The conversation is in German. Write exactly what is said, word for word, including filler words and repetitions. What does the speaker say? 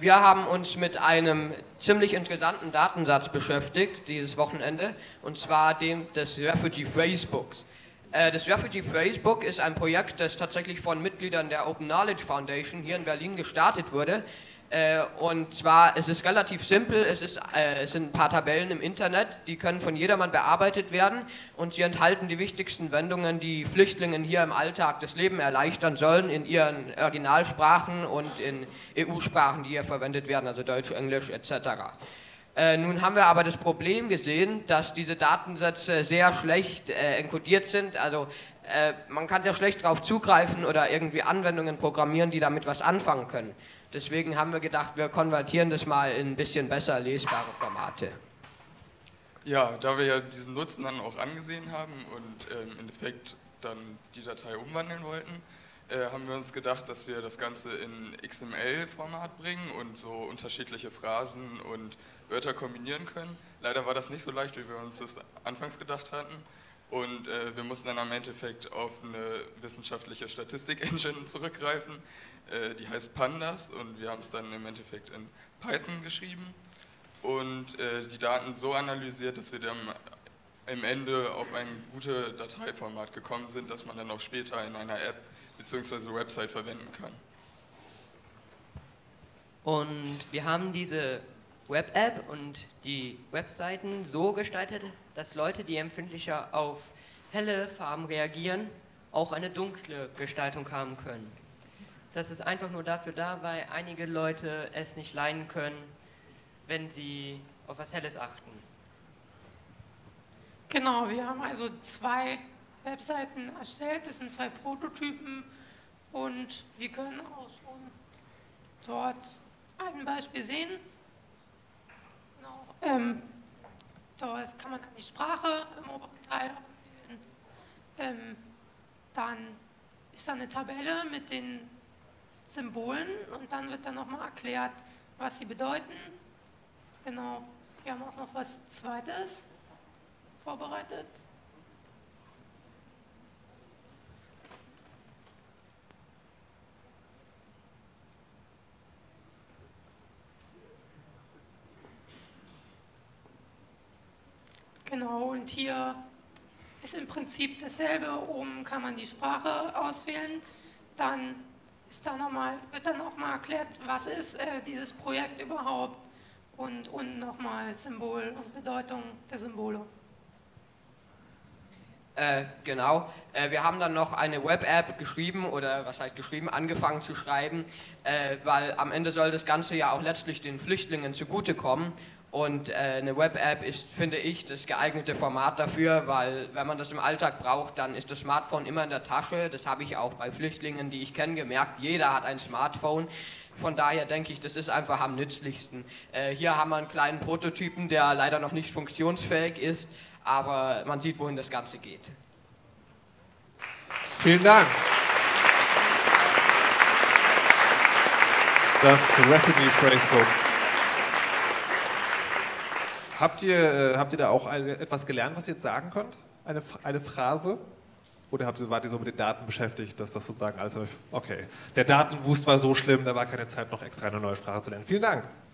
Wir haben uns mit einem ziemlich interessanten Datensatz beschäftigt, dieses Wochenende, und zwar dem des Refugee Phrasebooks. Äh, das Refugee Phrasebook ist ein Projekt, das tatsächlich von Mitgliedern der Open Knowledge Foundation hier in Berlin gestartet wurde. Äh, und zwar, es ist relativ simpel, es, ist, äh, es sind ein paar Tabellen im Internet, die können von jedermann bearbeitet werden und sie enthalten die wichtigsten Wendungen, die Flüchtlingen hier im Alltag das Leben erleichtern sollen, in ihren Originalsprachen und in E U-Sprachen, die hier verwendet werden, also Deutsch, Englisch et cetera. Äh, nun haben wir aber das Problem gesehen, dass diese Datensätze sehr schlecht äh, encodiert sind, also äh, man kann sehr schlecht darauf zugreifen oder irgendwie Anwendungen programmieren, die damit was anfangen können. Deswegen haben wir gedacht, wir konvertieren das mal in ein bisschen besser lesbare Formate. Ja, da wir ja diesen Nutzen dann auch angesehen haben und äh, im Endeffekt dann die Datei umwandeln wollten, äh, haben wir uns gedacht, dass wir das Ganze in X M L-Format bringen und so unterschiedliche Phrasen und Wörter kombinieren können. Leider war das nicht so leicht, wie wir uns das anfangs gedacht hatten. Und äh, wir mussten dann am Endeffekt auf eine wissenschaftliche Statistik-Engine zurückgreifen, äh, die heißt Pandas, und wir haben es dann im Endeffekt in Python geschrieben und äh, die Daten so analysiert, dass wir dann am Ende auf ein gutes Dateiformat gekommen sind, das man dann auch später in einer App bzw. Website verwenden kann. Und wir haben diese Web-App und die Webseiten so gestaltet, dass Leute, die empfindlicher auf helle Farben reagieren, auch eine dunkle Gestaltung haben können. Das ist einfach nur dafür da, weil einige Leute es nicht leiden können, wenn sie auf was Helles achten. Genau, wir haben also zwei Webseiten erstellt, das sind zwei Prototypen und wir können auch schon dort ein Beispiel sehen. Genau. Ähm, dort kann man dann die Sprache im oberen Teil auswählen. Ähm, dann ist da eine Tabelle mit den Symbolen und dann wird dann nochmal erklärt, was sie bedeuten. Genau, wir haben auch noch was Zweites vorbereitet. Genau, und hier ist im Prinzip dasselbe. Oben kann man die Sprache auswählen, dann ist da noch mal, wird dann nochmal erklärt, was ist äh, dieses Projekt überhaupt und unten nochmal Symbol und Bedeutung der Symbole. Äh, genau, äh, wir haben dann noch eine Web-App geschrieben, oder was heißt geschrieben, angefangen zu schreiben, äh, weil am Ende soll das Ganze ja auch letztlich den Flüchtlingen zugutekommen. Und äh, eine Web-App ist, finde ich, das geeignete Format dafür, weil wenn man das im Alltag braucht, dann ist das Smartphone immer in der Tasche. Das habe ich auch bei Flüchtlingen, die ich kenne, gemerkt. Jeder hat ein Smartphone. Von daher denke ich, das ist einfach am nützlichsten. Äh, hier haben wir einen kleinen Prototypen, der leider noch nicht funktionsfähig ist, aber man sieht, wohin das Ganze geht. Vielen Dank. Das Refugee Phrasebook. Habt ihr, äh, habt ihr da auch eine, etwas gelernt, was ihr jetzt sagen könnt? Eine, eine Phrase? Oder habt ihr, wart ihr so mit den Daten beschäftigt, dass das sozusagen alles... Okay, der Datenwust war so schlimm, da war keine Zeit, noch extra eine neue Sprache zu lernen. Vielen Dank.